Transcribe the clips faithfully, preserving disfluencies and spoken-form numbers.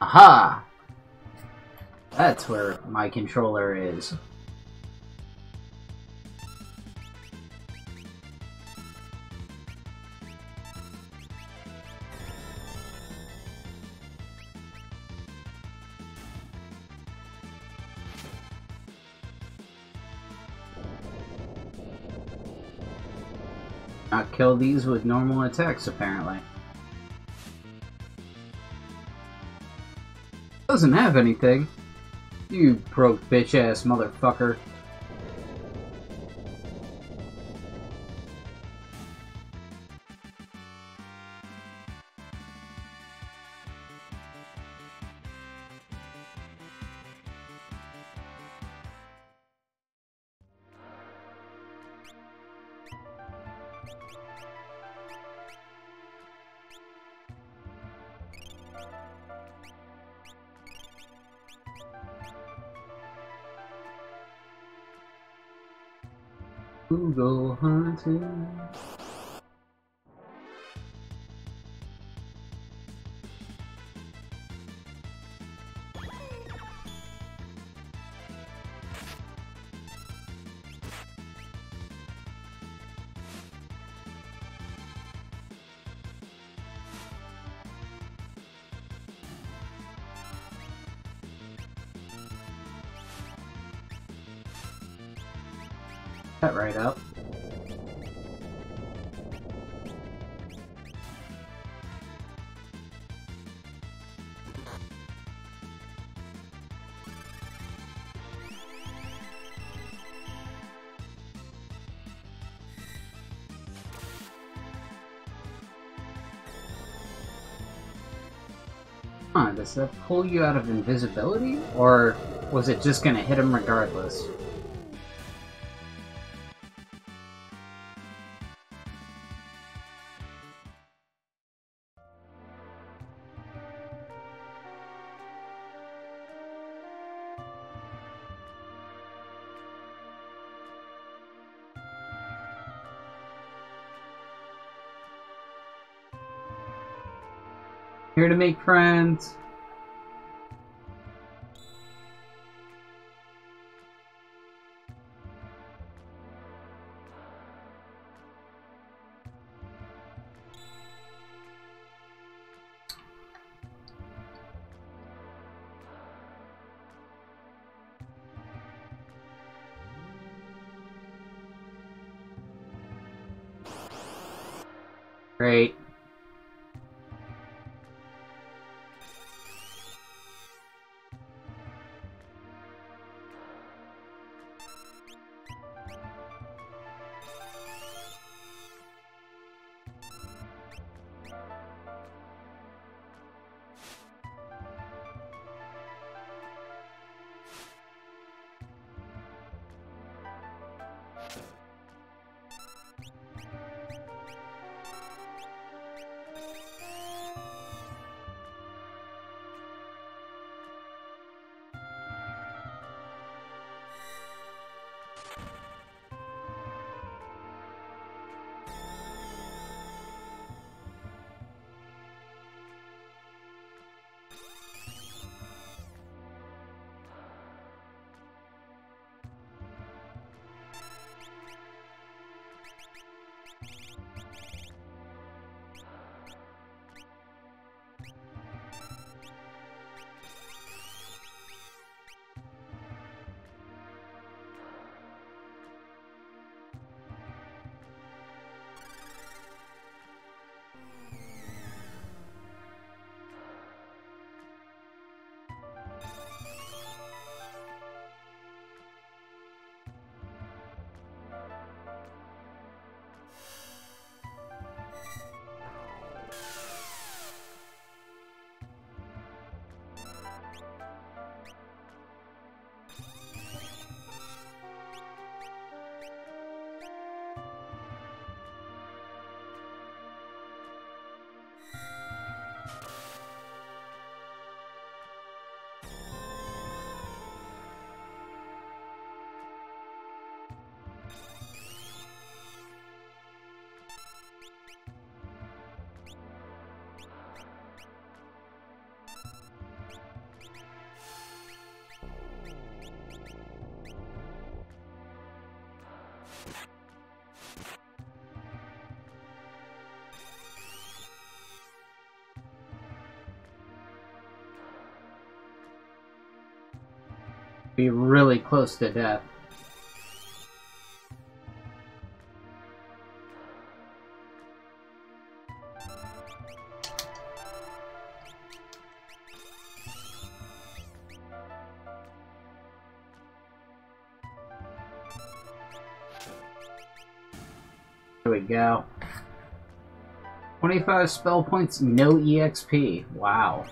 Aha! That's where my controller is. Not kill these with normal attacks, apparently. Doesn't have anything. You broke bitch-ass motherfucker. Go hunting. That right up. Huh, does that pull you out of invisibility? Or was it just gonna hit him regardless? Here to make friends. Great. be really close to death. There we go. twenty-five spell points, no E X P. Wow.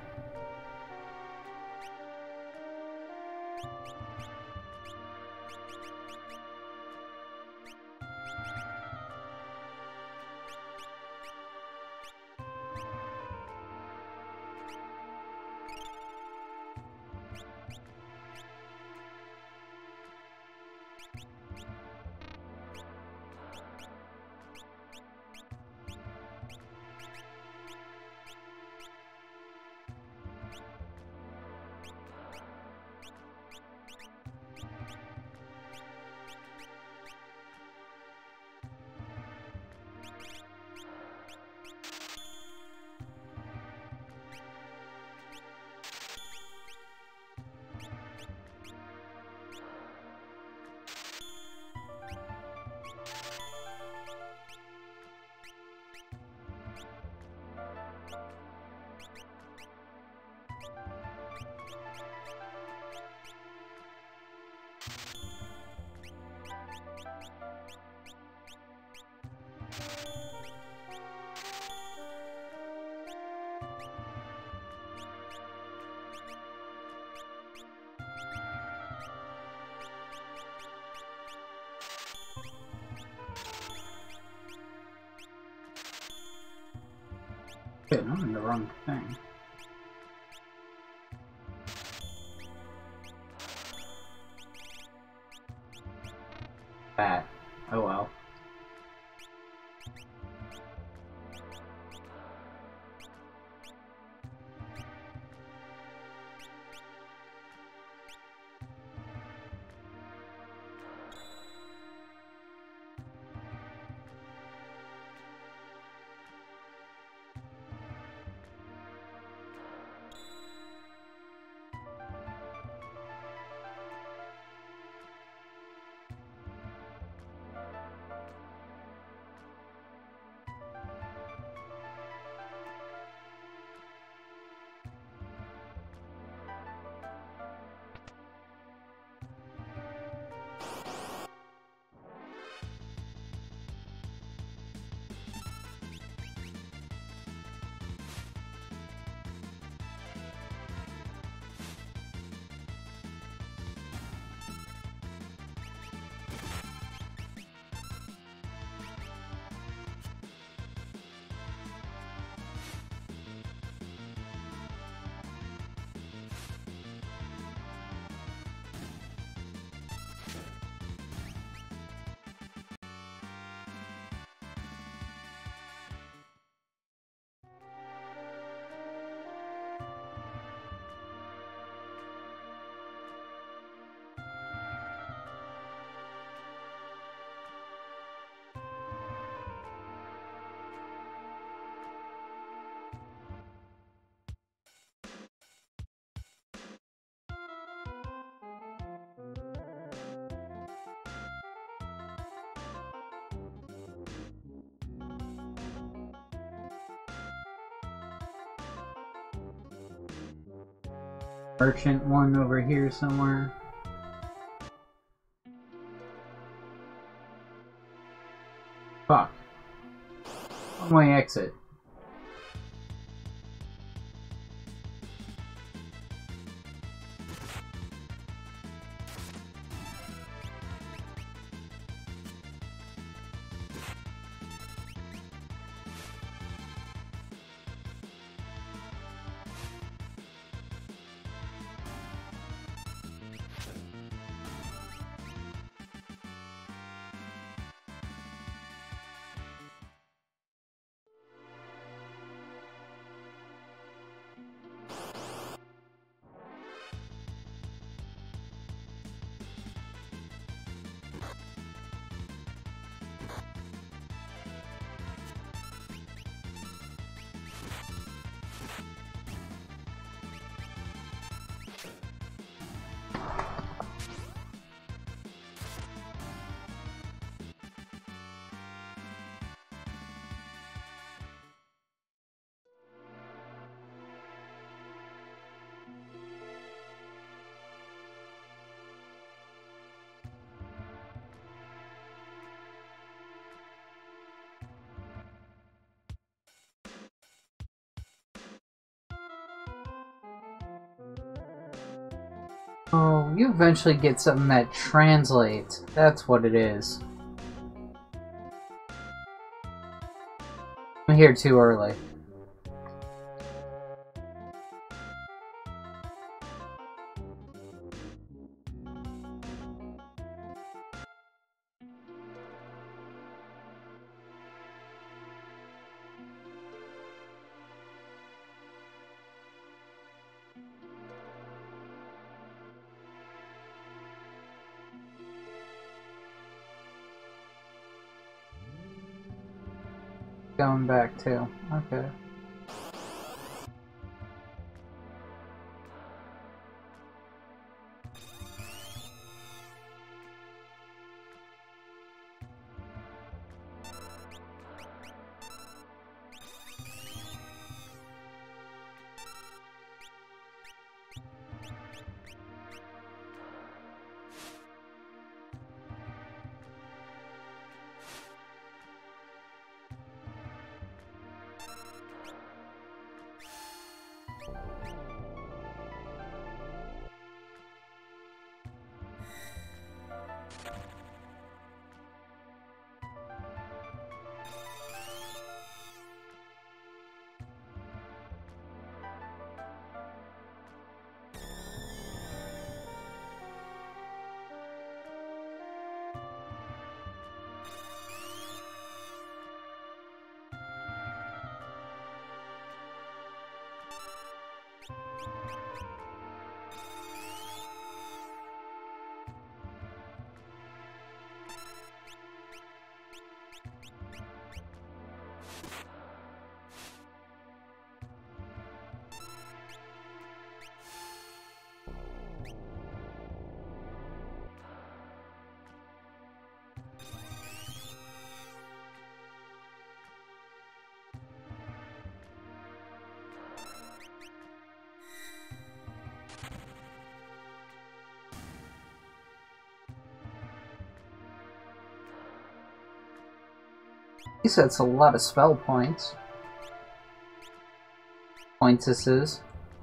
Shit, I'm in the wrong thing. That. Oh well. Merchant one over here somewhere. Fuck. One way exit. Oh, you eventually get something that translates. That's what it is. I'm here too early. Going back too. Okay. He sets a lot of spell points. Pointesses.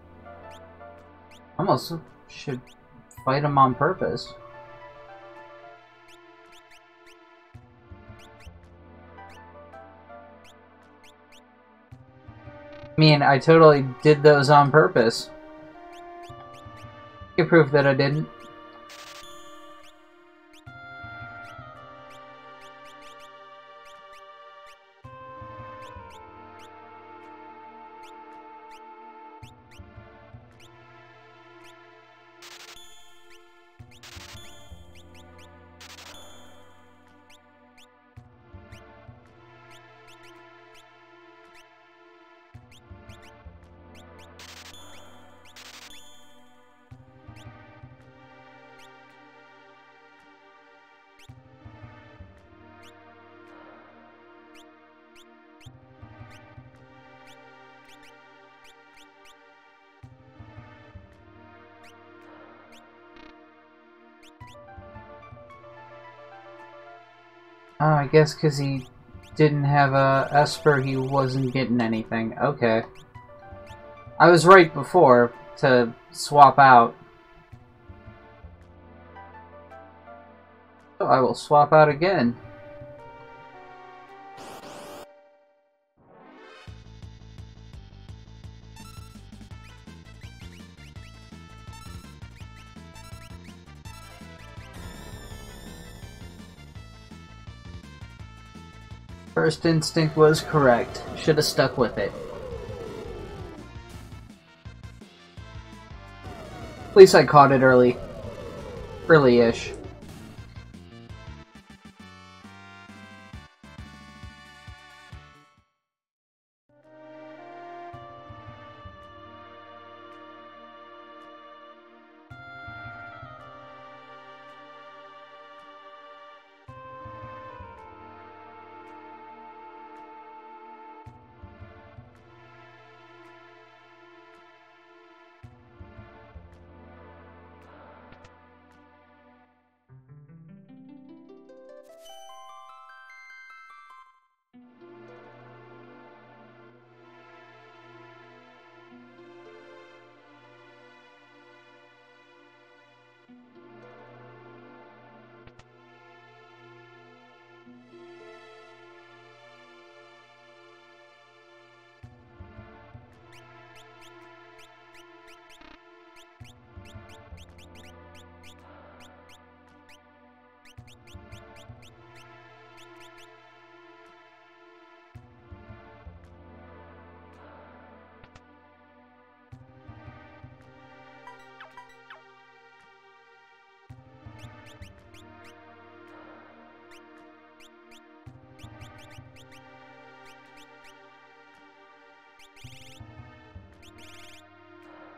Almost should fight him on purpose. I mean, I totally did those on purpose. You prove that I didn't. Oh, I guess because he didn't have a Esper, he wasn't getting anything. Okay. I was right before to swap out. So I will swap out again. First instinct was correct. Should have stuck with it. At least I caught it early. Early-ish.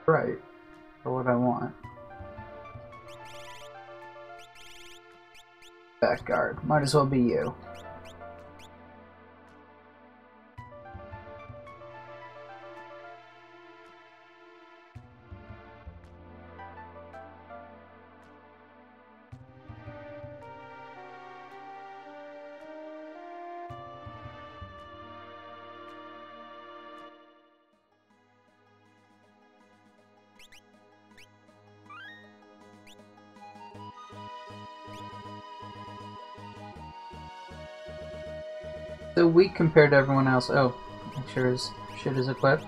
Right. For what I want. Back guard. Might as well be you. So weak compared to everyone else. Oh, make sure his shit is equipped.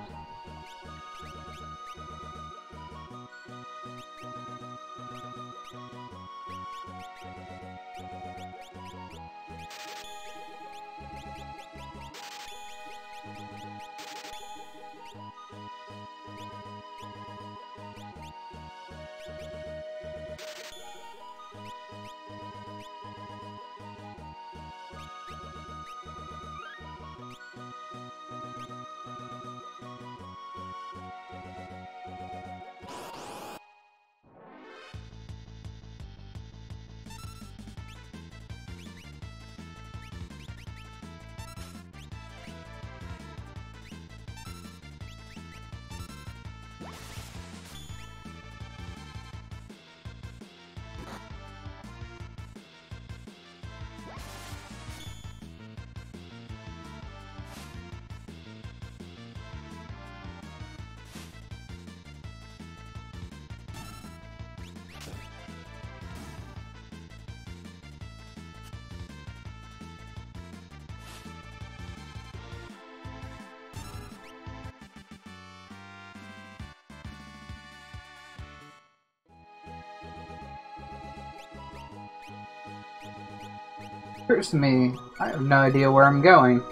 Occurs to me, I have no idea where I'm going.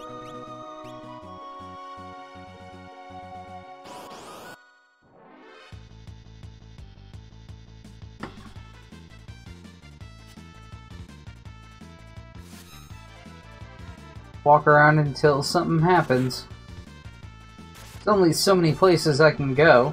Walk around until something happens. There's only so many places I can go.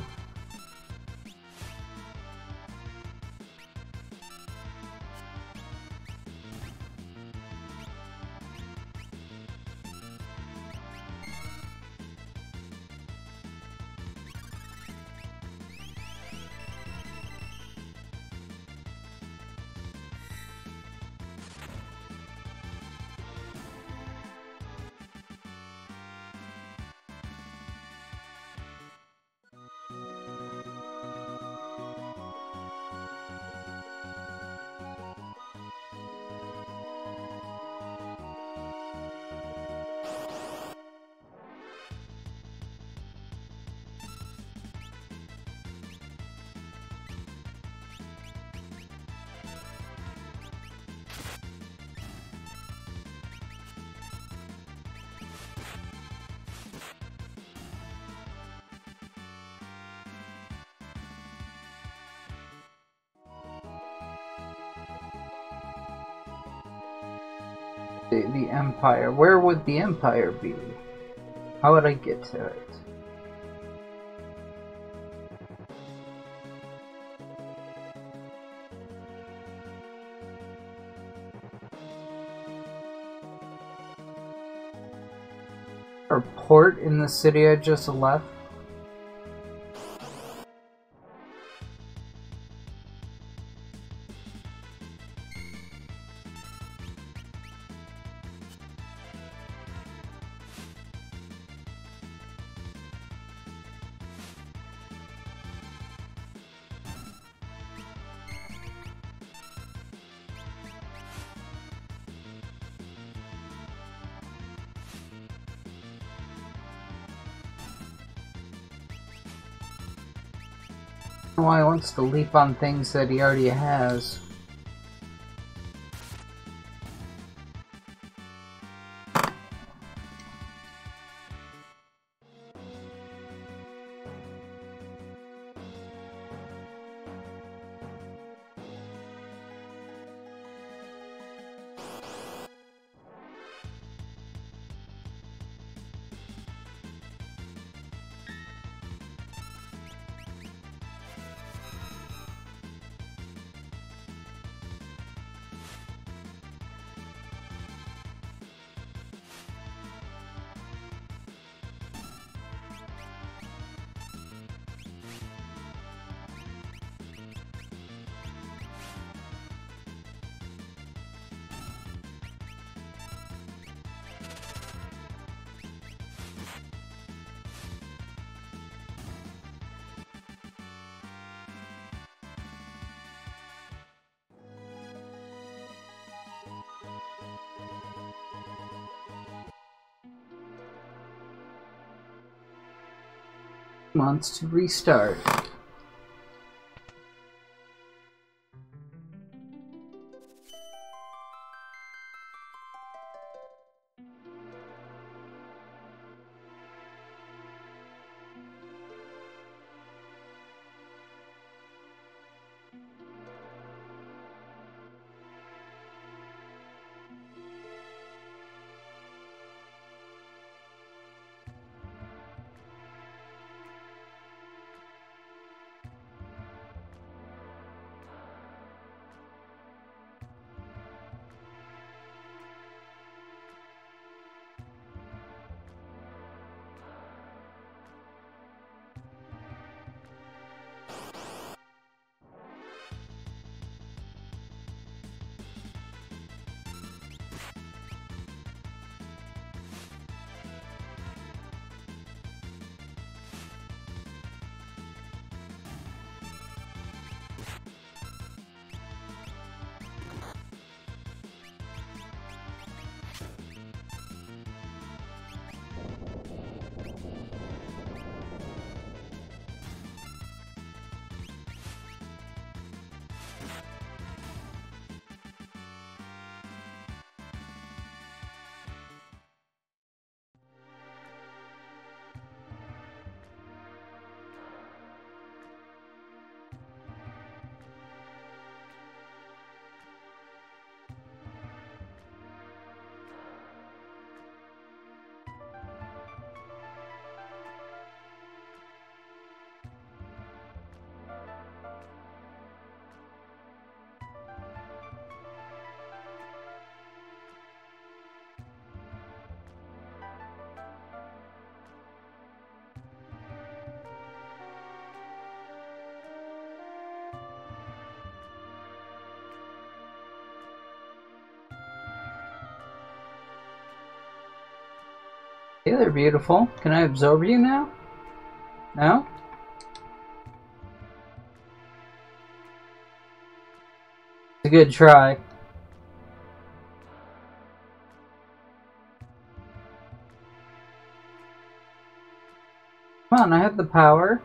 The, the Empire. Where would the Empire be? How would I get to it? Or port in the city I just left? Why he wants to leap on things that he already has. wants to restart. Hey there, beautiful. Can I absorb you now? No? It's a good try. Come on, I have the power.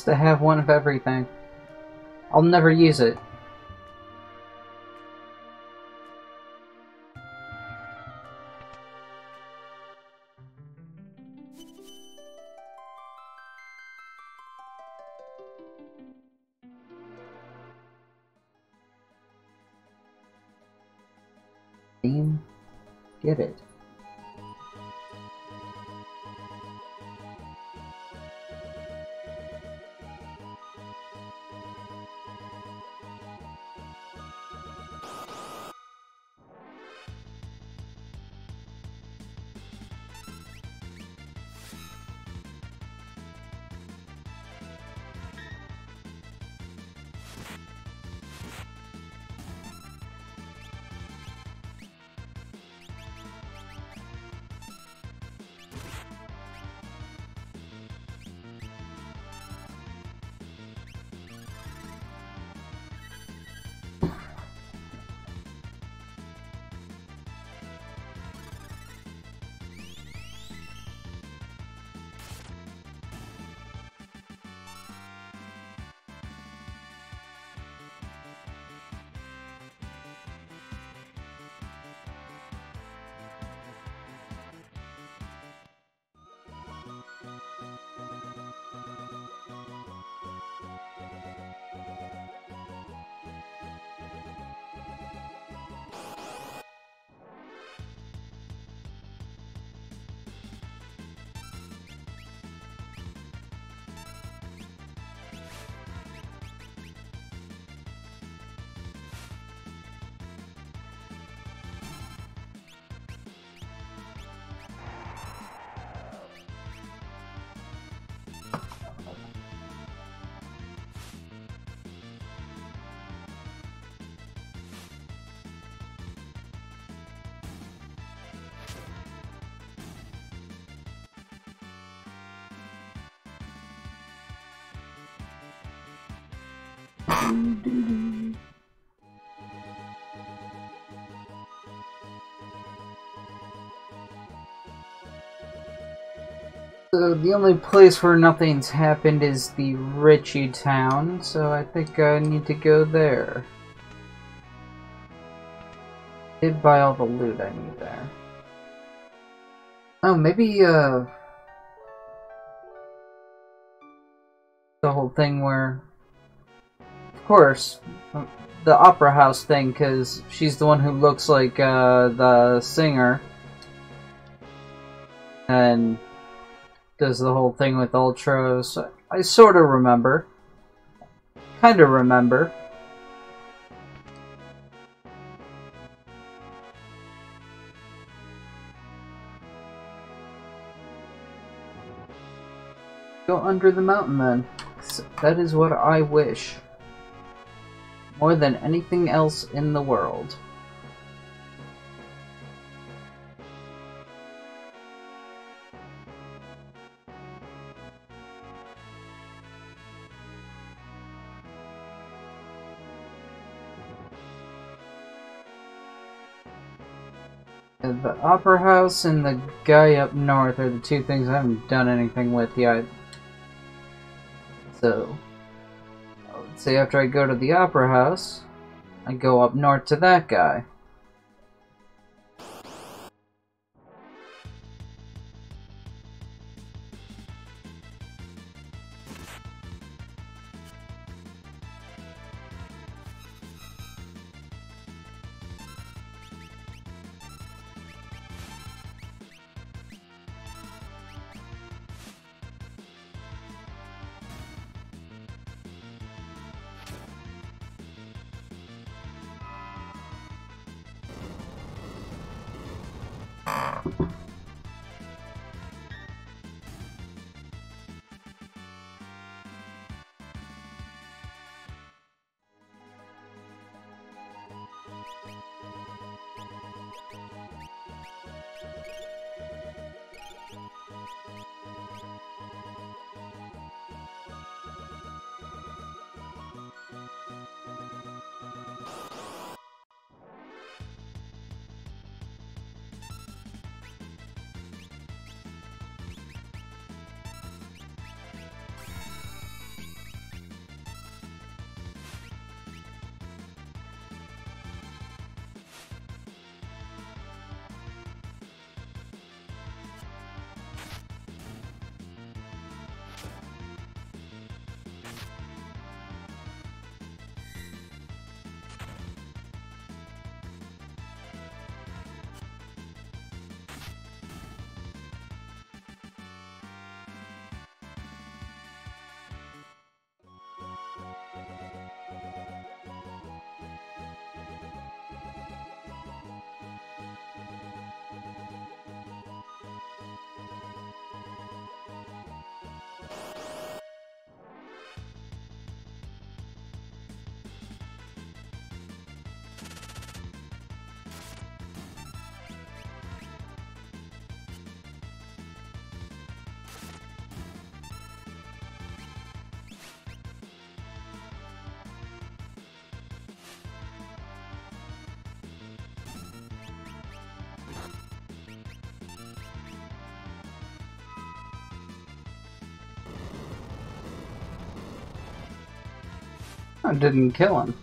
nice to have one of everything. I'll never use it. Get it. So the only place where nothing's happened is the Richie town, so I think I need to go there. Did buy all the loot I need there. Oh, maybe uh the whole thing where, of course, the opera house thing, because she's the one who looks like uh, the singer and does the whole thing with Ultros. I sort of remember. Kind of remember. Go under the mountain then. That is what I wish. More than anything else in the world. The Opera House and the guy up north are the two things I haven't done anything with yet. So, let's say after I go to the Opera House, I go up north to that guy. I didn't kill him.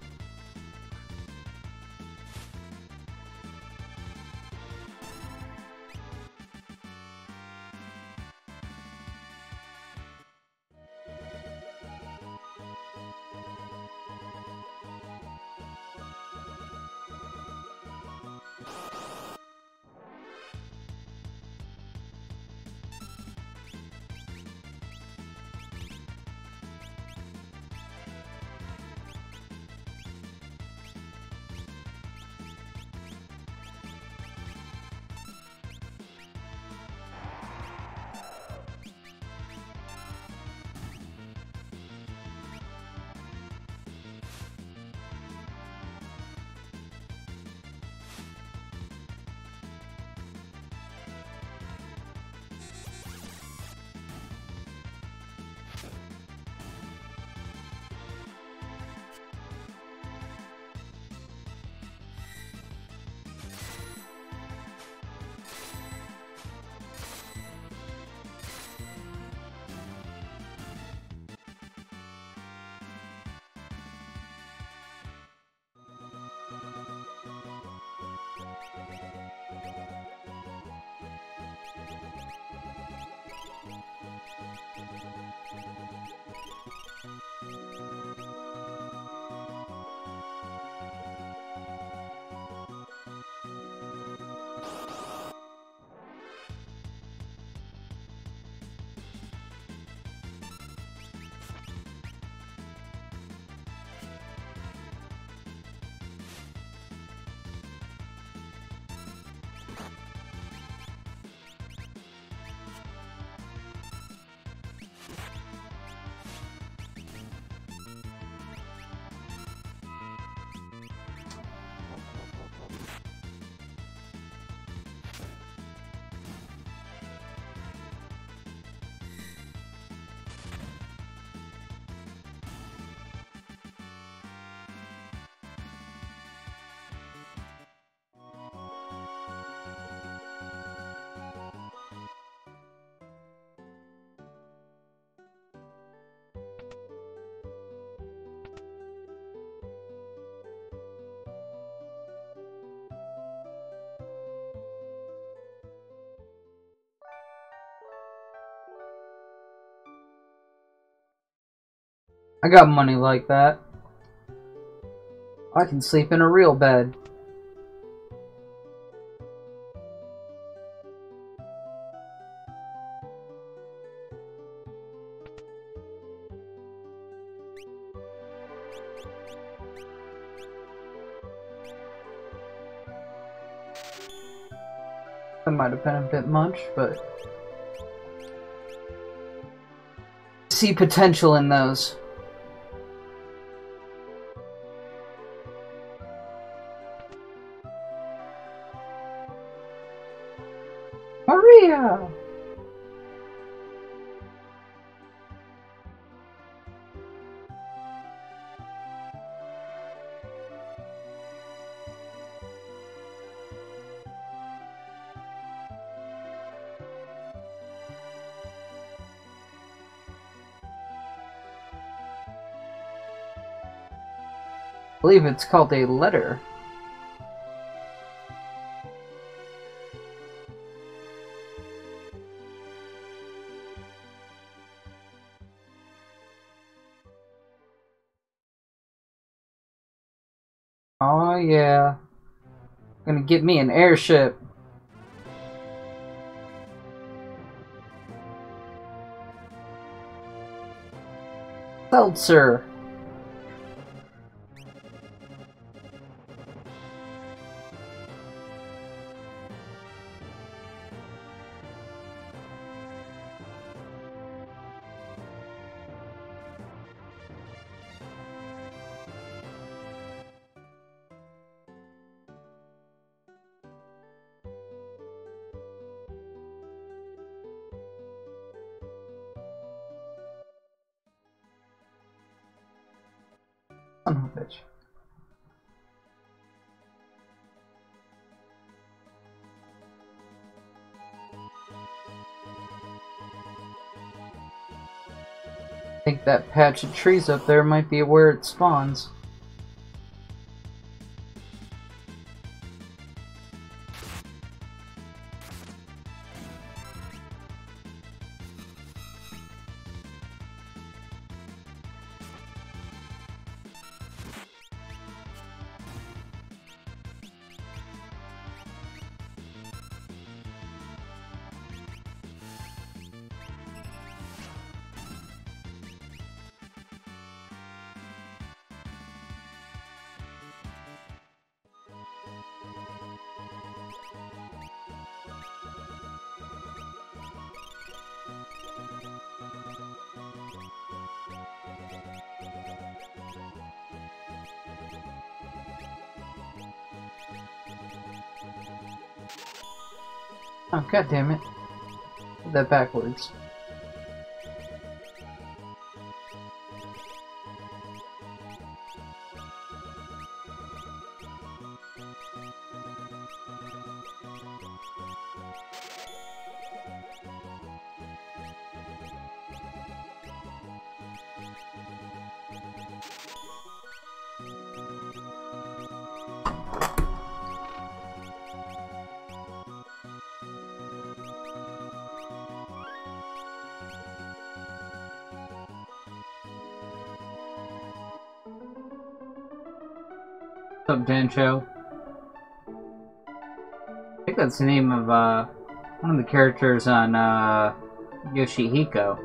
I got money like that. I can sleep in a real bed. That might have been a bit much, but I see potential in those. Maria! I believe it's called a letter. Oh yeah. Gonna get me an airship. Seltzer. Son of a bitch. think that patch of trees up there might be where it spawns. Oh, god damn it. Did that backwards. What's up, Dancho? I think that's the name of uh, one of the characters on uh, Yoshihiko.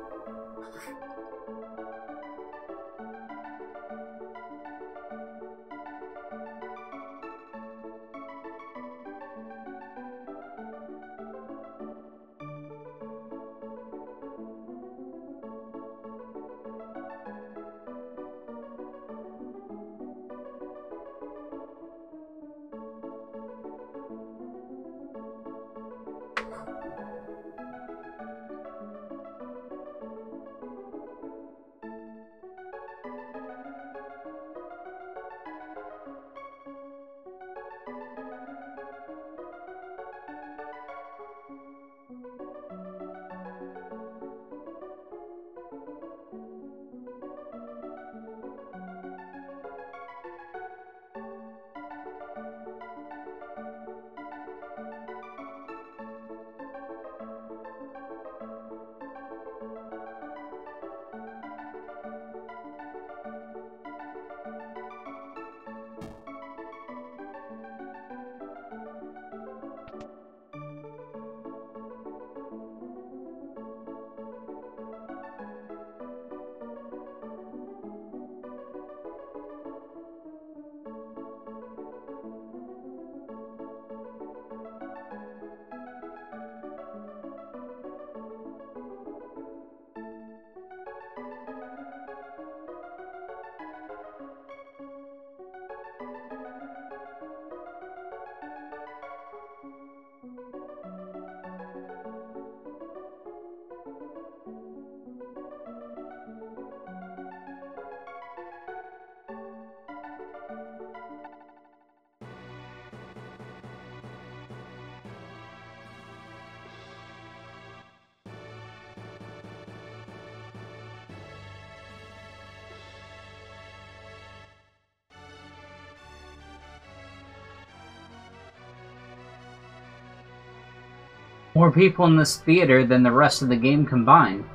More people in this theater than the rest of the game combined.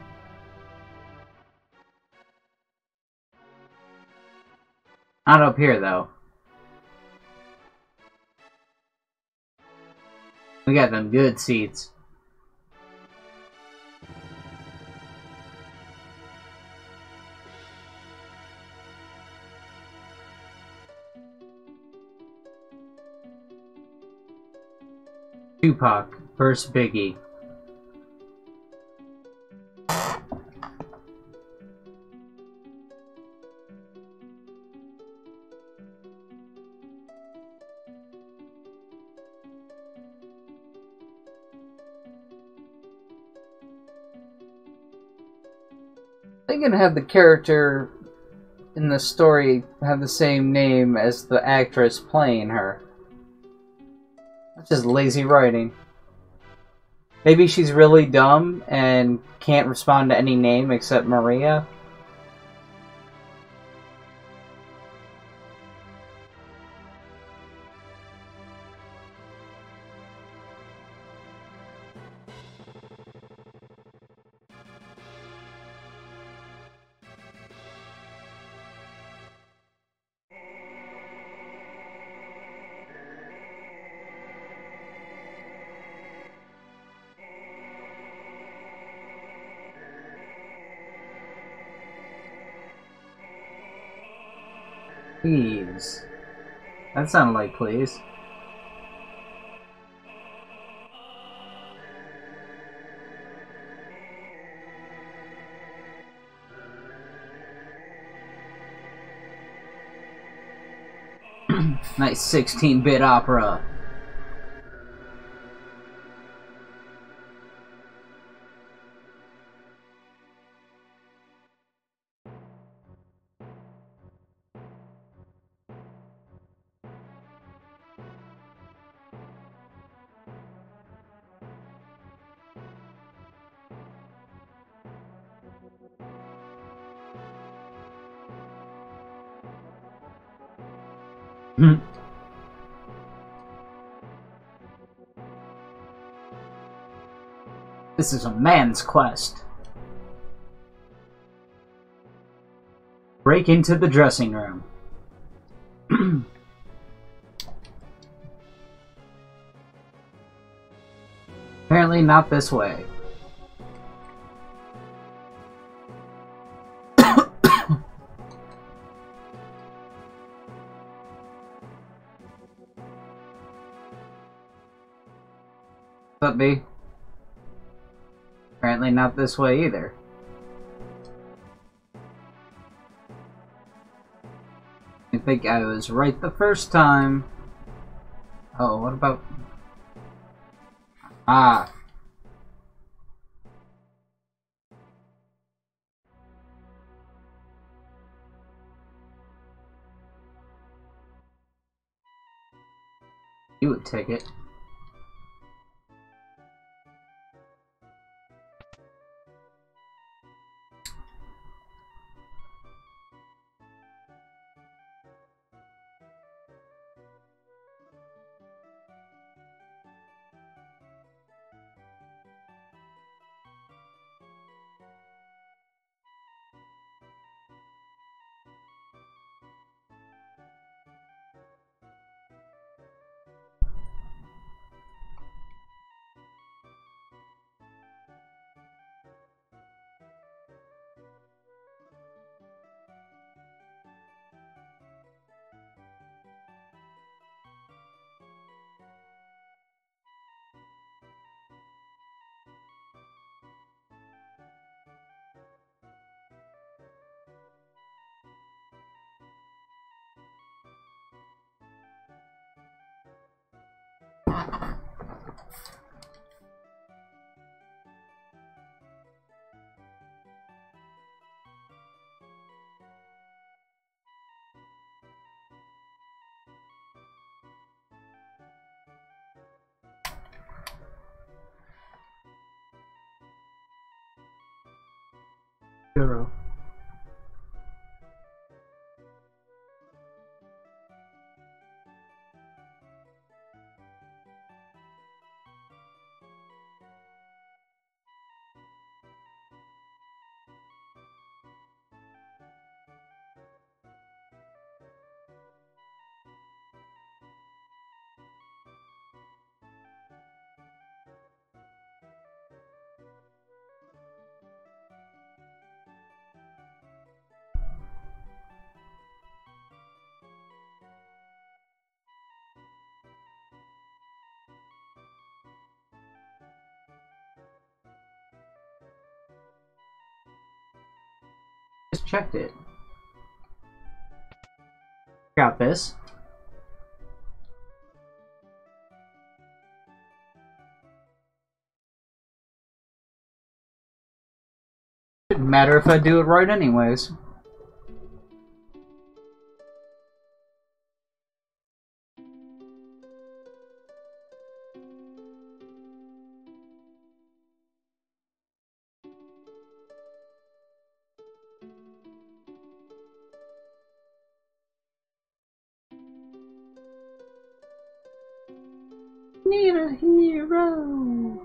Not up here, though. We got them good seats. Tupac versus Biggie. They can have the character in the story have the same name as the actress playing her. That's just lazy writing. Maybe she's really dumb and can't respond to any name except Maria. Please. That sounded like please. Nice sixteen bit opera. Hmm. This is a man's quest. Break into the dressing room. Apparently not this way. What's up, B? Apparently not this way either. I think I was right the first time. Oh, what about... Ah. You would take it. Zero. Just checked it. Got this. Didn't matter if I do it right anyways. Need a hero.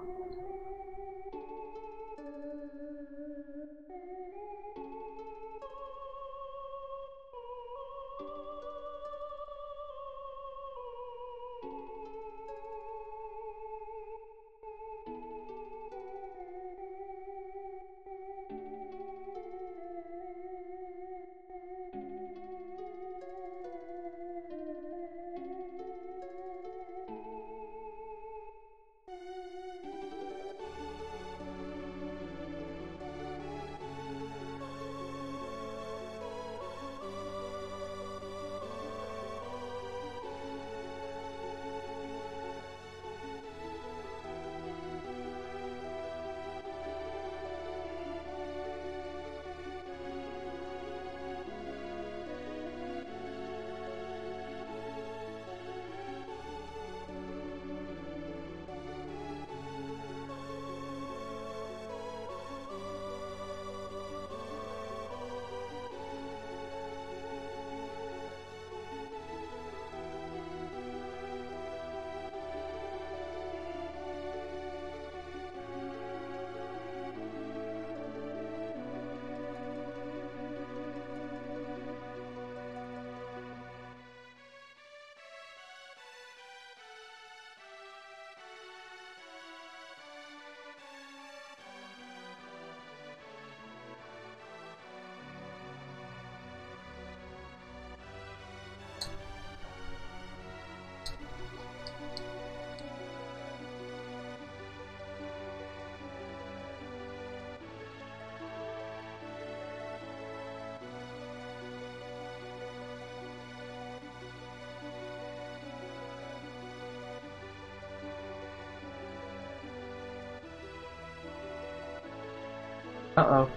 Uh-oh.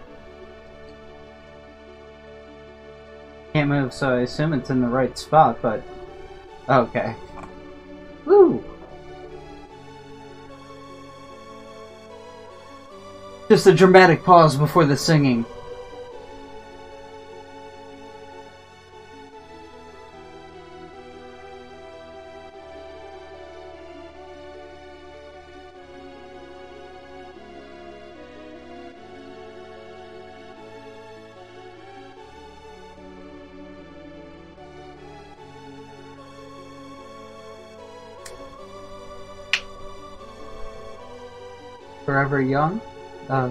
Can't move, so I assume it's in the right spot, but... Okay. Woo! Just a dramatic pause before the singing. Forever Young? Uh,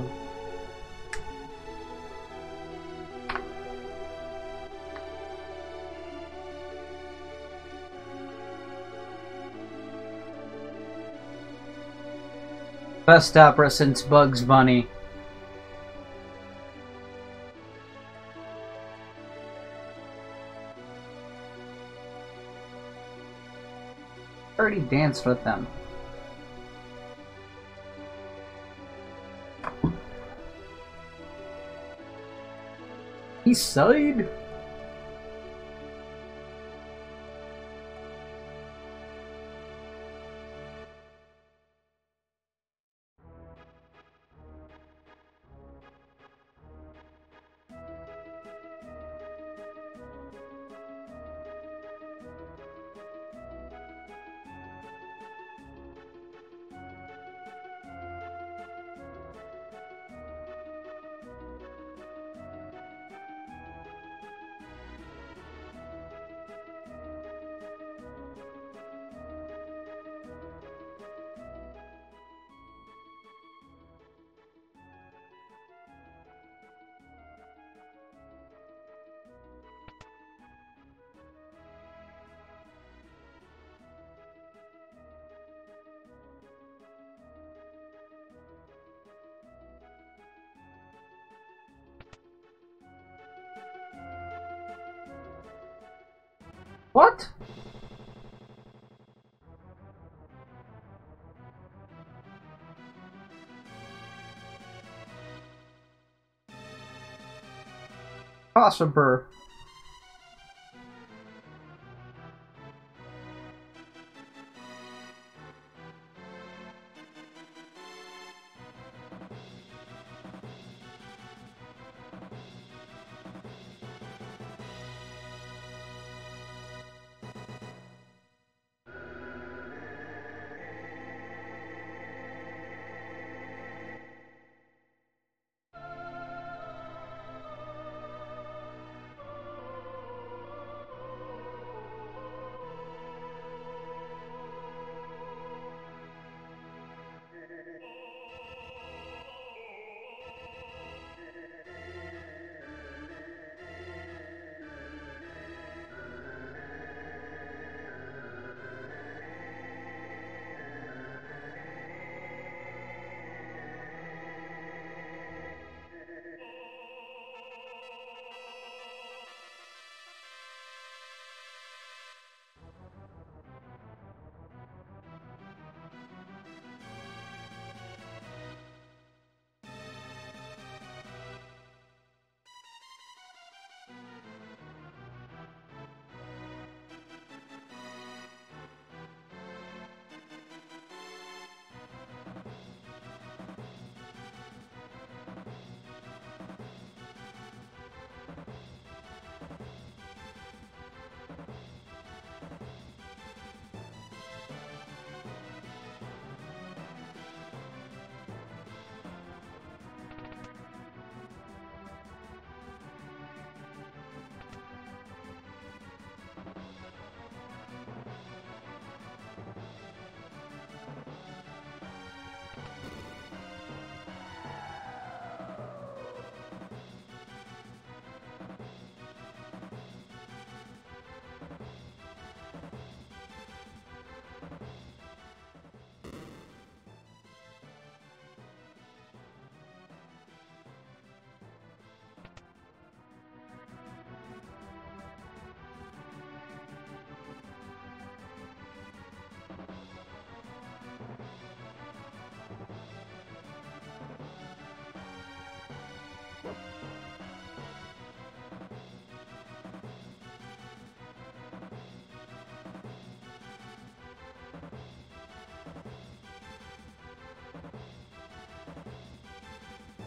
best opera since Bugs Bunny. Already danced with them. East Side? What? Possible.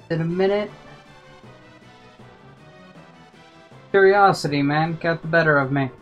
In a minute. Curiosity, man, got the better of me.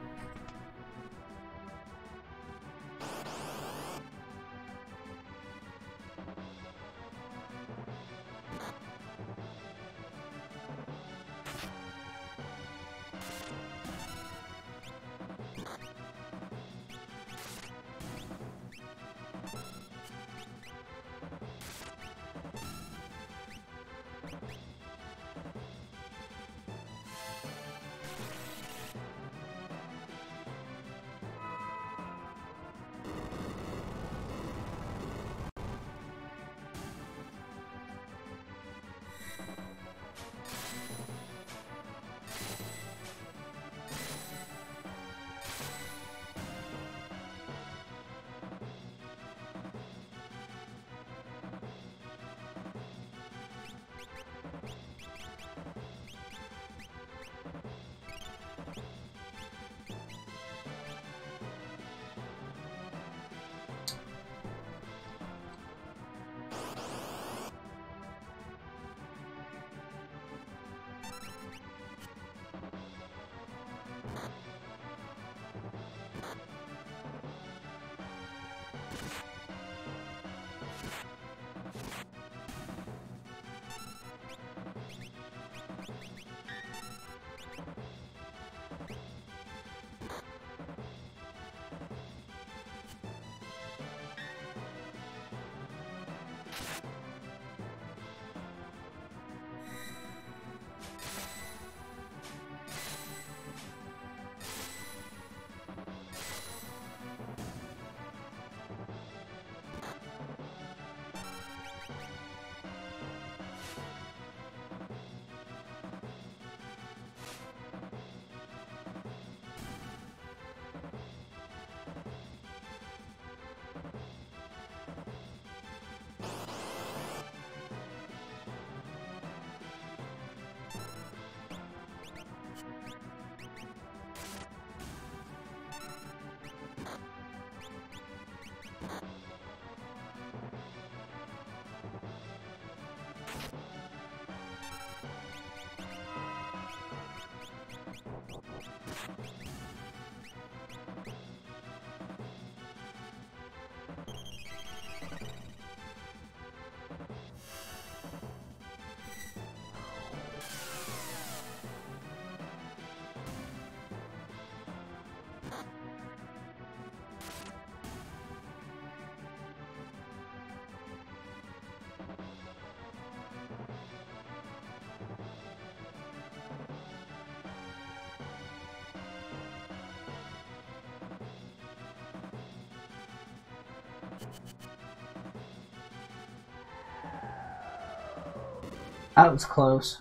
That was close.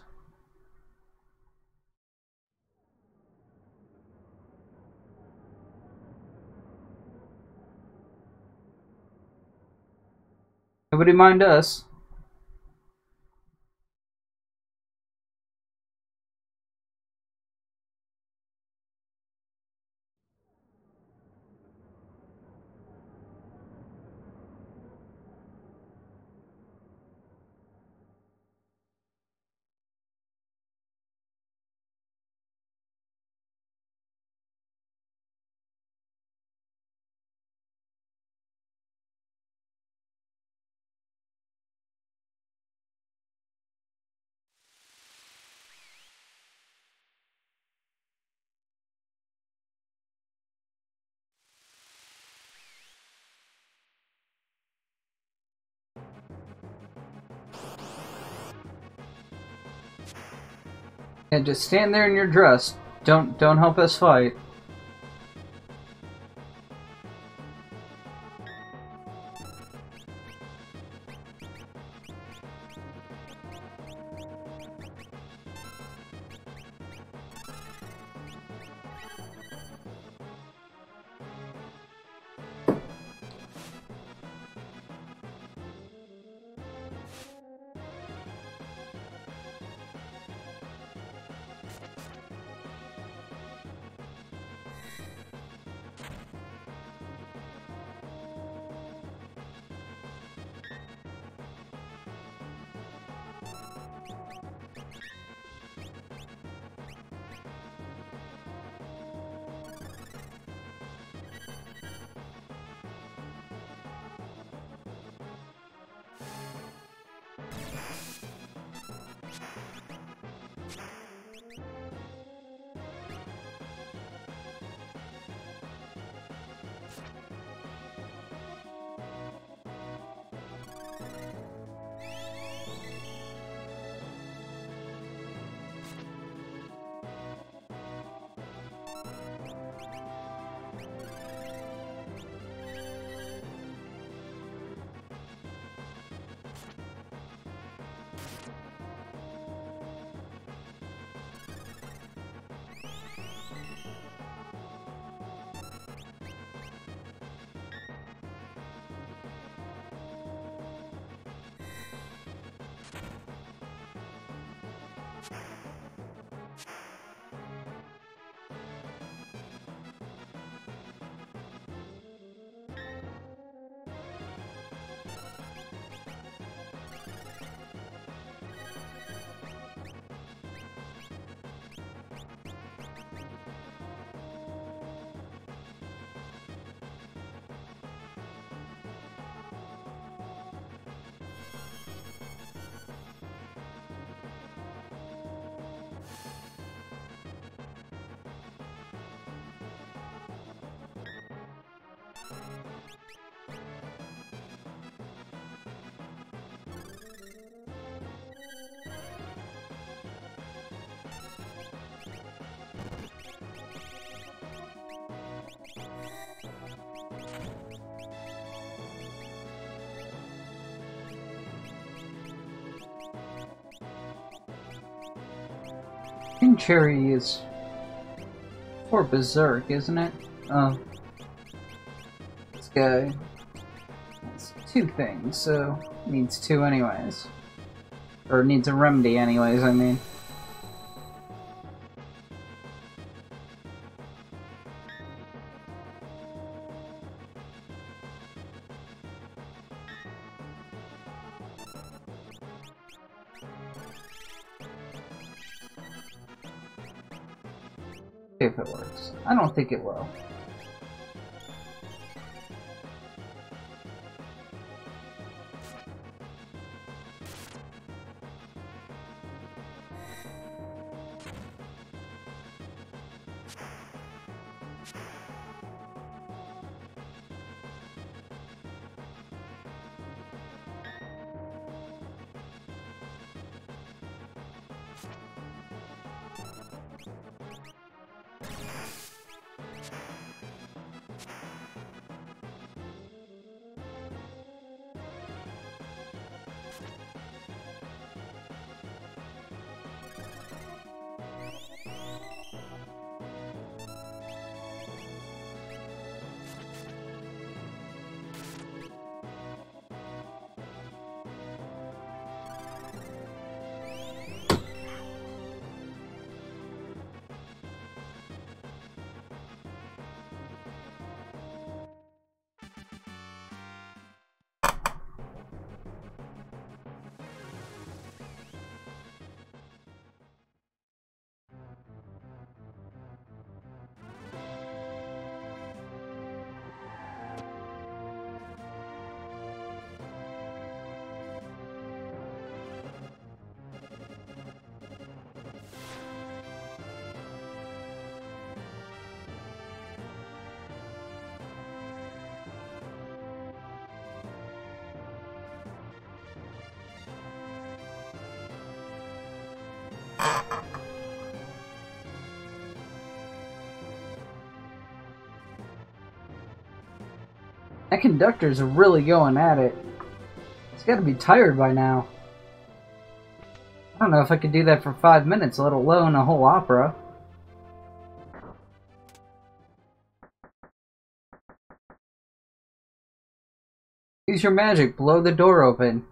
Nobody mind us. And just stand there in your dress. Don't don't help us fight. King Cherry is for Berserk, isn't it? Oh. This guy has two things, so needs two anyways. Or needs a remedy anyways, I mean. If it works. I don't think it will. That conductor's really going at it. He's got to be tired by now. I don't know if I could do that for five minutes, let alone a whole opera. Use your magic, blow the door open.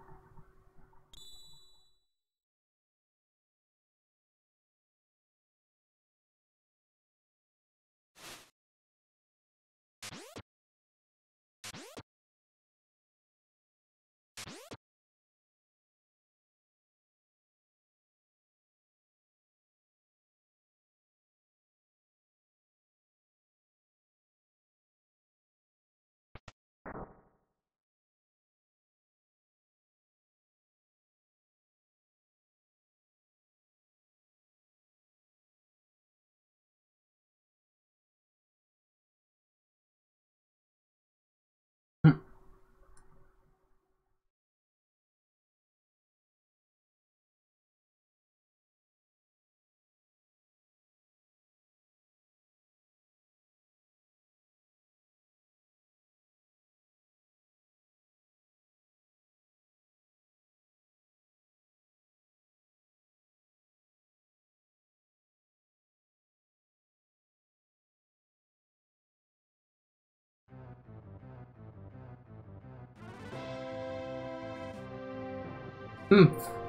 Hmm.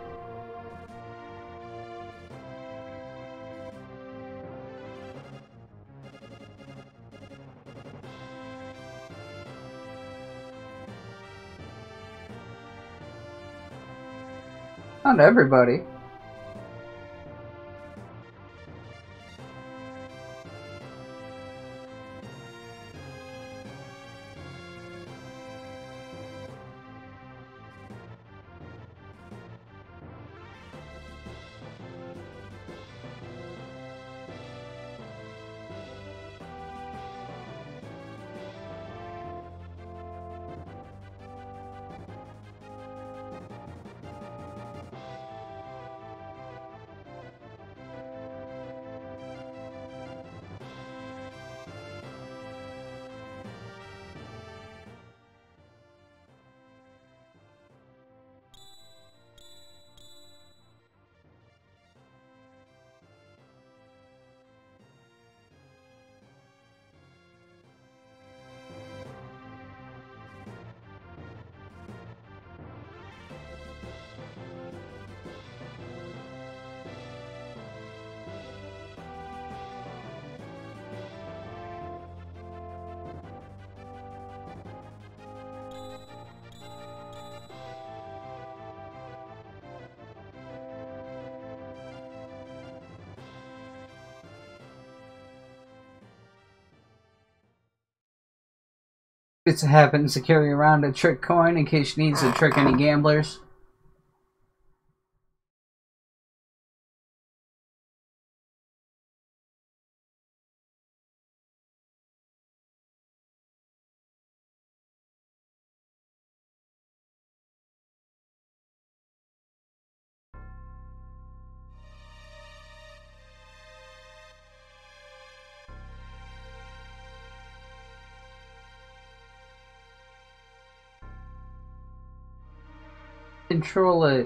Not everybody. It happens to carry around a trick coin in case she needs to trick any gamblers. Control it.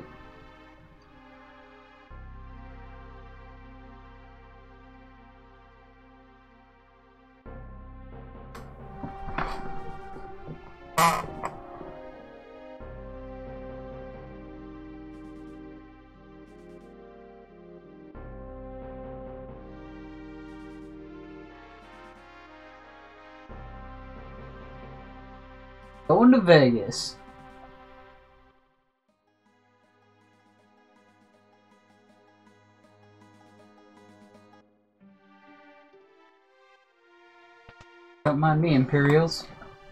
Going to Vegas. Don't mind me, Imperials.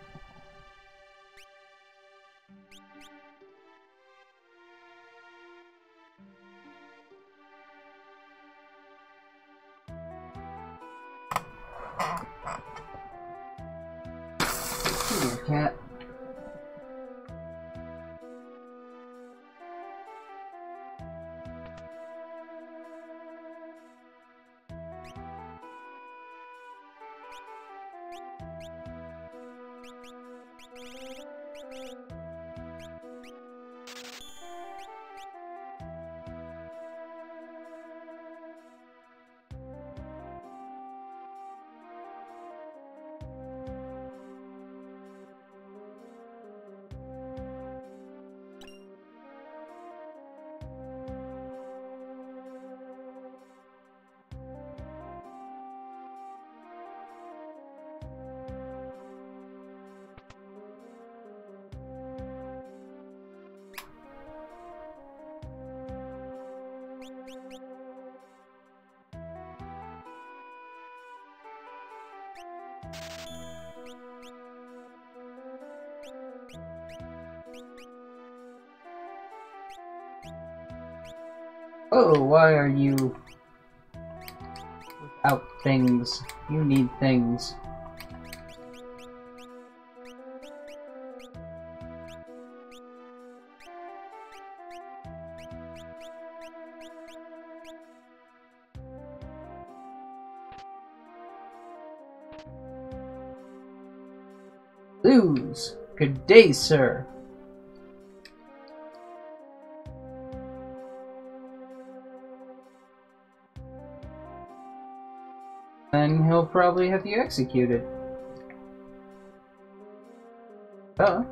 Here, cat. Oh, why are you without things? You need things. Lose. Good day, sir. Then he'll probably have you executed. Oh.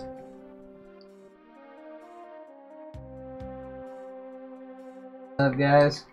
What's up, guys?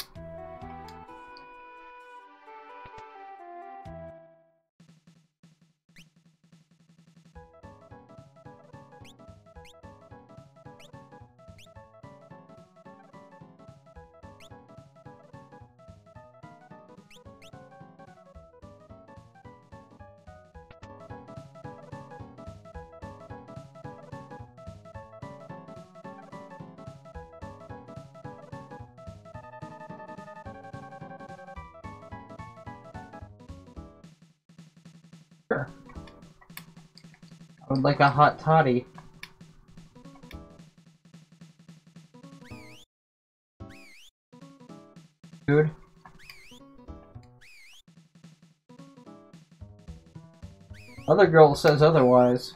Sure. I would like a hot toddy. Dude. Other girl says otherwise.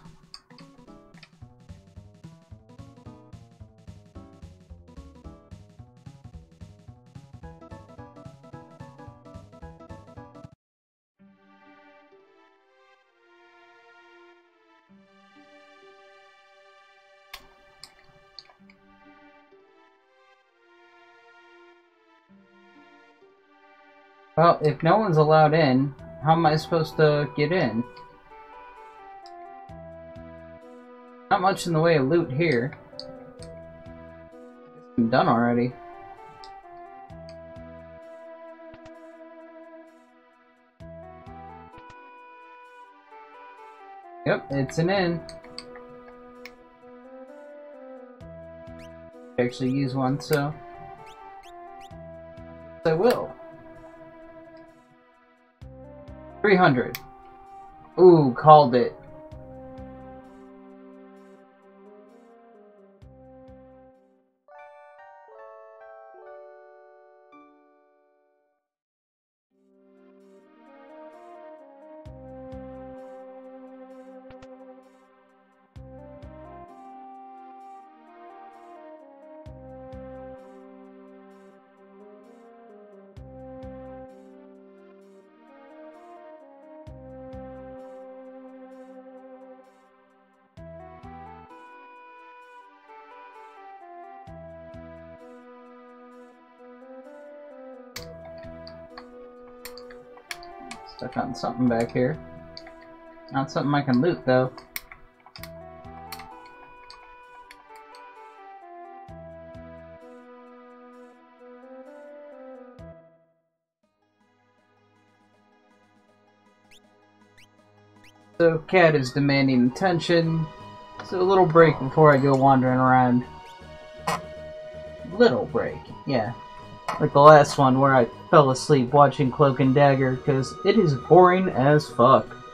Well, if no one's allowed in, how am I supposed to get in? Not much in the way of loot here. I'm done already. Yep, it's an inn. Actually use one, so I will. three hundred. Ooh, called it. Stuck on something back here. Not something I can loot, though. So, cat is demanding attention. So, a little break before I go wandering around. Little break, yeah. Like the last one where I fell asleep watching Cloak and Dagger, because it is boring as fuck.